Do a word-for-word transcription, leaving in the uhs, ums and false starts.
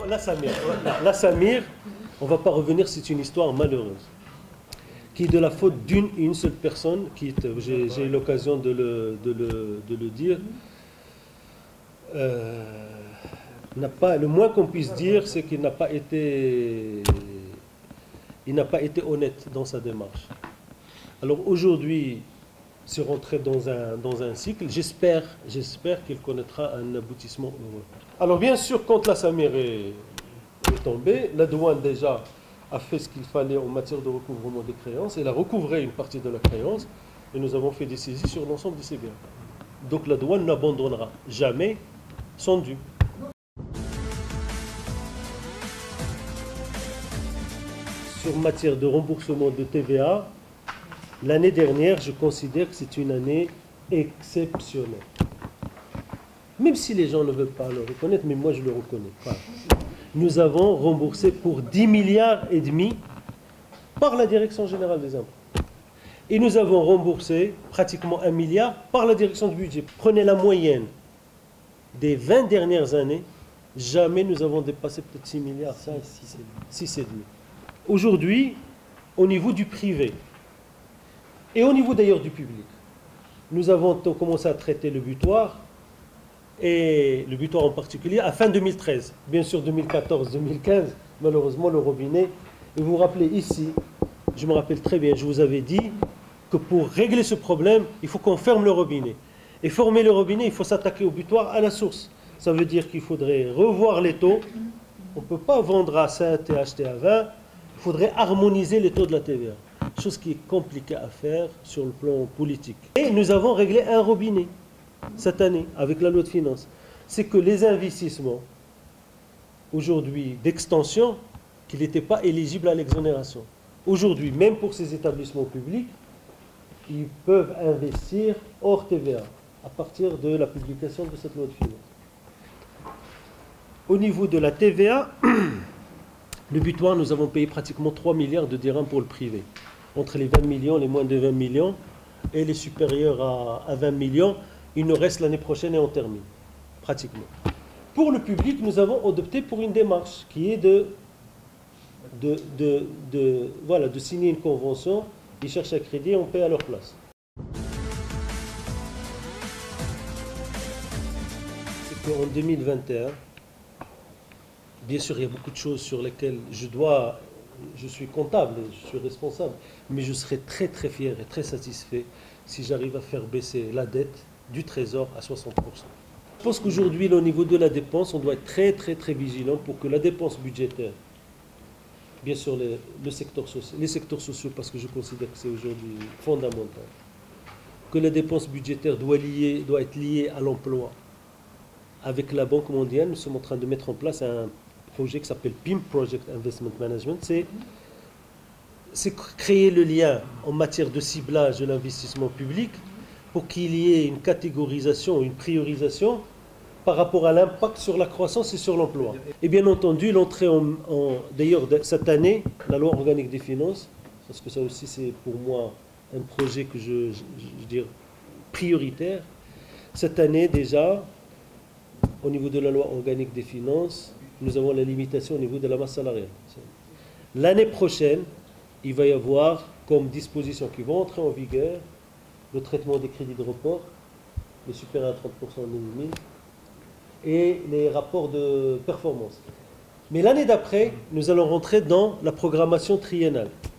la Samir, la, la Samir, on ne va pas revenir, c'est une histoire malheureuse, qui est de la faute d'une et une seule personne, qui j'ai eu l'occasion de le, de, le, de le dire. Euh, n'a pas, le moins qu'on puisse dire, c'est qu'il n'a pas été, il n'a pas été honnête dans sa démarche. Alors aujourd'hui, c'est rentré dans un, dans un cycle. J'espère, j'espère qu'il connaîtra un aboutissement heureux. Alors bien sûr, quand la Samir est, est tombée, la douane déjà a fait ce qu'il fallait en matière de recouvrement des créances. Elle a recouvré une partie de la créance et nous avons fait des saisies sur l'ensemble de ces biens. Donc la douane n'abandonnera jamais son dû. Sur matière de remboursement de T V A, l'année dernière, je considère que c'est une année exceptionnelle. Même si les gens ne veulent pas le reconnaître, mais moi je le reconnais pas. Nous avons remboursé pour dix milliards et demi par la Direction générale des impôts. Et nous avons remboursé pratiquement un milliard par la direction du budget. Prenez la moyenne des vingt dernières années, jamais nous avons dépassé peut-être six milliards, six et demi. Aujourd'hui, au niveau du privé, et au niveau d'ailleurs du public, nous avons commencé à traiter le butoir, et le butoir en particulier, à fin deux mille treize. Bien sûr, deux mille quatorze deux mille quinze, malheureusement, le robinet. Et vous vous rappelez ici, je me rappelle très bien, je vous avais dit que pour régler ce problème, il faut qu'on ferme le robinet. Et former le robinet, il faut s'attaquer au butoir à la source. Ça veut dire qu'il faudrait revoir les taux. On ne peut pas vendre à sept et acheter à vingt. Il faudrait harmoniser les taux de la T V A. Chose qui est compliquée à faire sur le plan politique. Et nous avons réglé un robinet cette année avec la loi de finances. C'est que les investissements aujourd'hui d'extension, qu'ils n'étaient pas éligibles à l'exonération. Aujourd'hui, même pour ces établissements publics, ils peuvent investir hors T V A à partir de la publication de cette loi de finances. Au niveau de la T V A, le butoir, nous avons payé pratiquement trois milliards de dirhams pour le privé. Entre les vingt millions, les moins de vingt millions et les supérieurs à, à vingt millions, il nous reste l'année prochaine et on termine, pratiquement. Pour le public, nous avons opté pour une démarche qui est de, de, de, de, voilà, de signer une convention, ils cherchent un crédit et on paie à leur place. C'est qu'en deux mille vingt et un, bien sûr, il y a beaucoup de choses sur lesquelles je dois, je suis comptable, je suis responsable, mais je serai très très fier et très satisfait si j'arrive à faire baisser la dette du Trésor à soixante pour cent. Je pense qu'aujourd'hui, au niveau de la dépense, on doit être très très très vigilant pour que la dépense budgétaire, bien sûr les, le secteur social, les secteurs sociaux, parce que je considère que c'est aujourd'hui fondamental, que la dépense budgétaire doit, lier, doit être liée à l'emploi. Avec la Banque mondiale, nous sommes en train de mettre en place un projet qui s'appelle P I M, Project Investment Management. C'est créer le lien en matière de ciblage de l'investissement public pour qu'il y ait une catégorisation, une priorisation par rapport à l'impact sur la croissance et sur l'emploi. Et bien entendu, l'entrée en... en d'ailleurs, cette année, la loi organique des finances, parce que ça aussi c'est pour moi un projet que je, je, je veux dire, prioritaire. Cette année déjà, au niveau de la loi organique des finances, nous avons la limitation au niveau de la masse salariale. L'année prochaine, il va y avoir comme dispositions qui vont entrer en vigueur le traitement des crédits de report, les supérieurs à trente pour cent en limite, et les rapports de performance. Mais l'année d'après, nous allons rentrer dans la programmation triennale.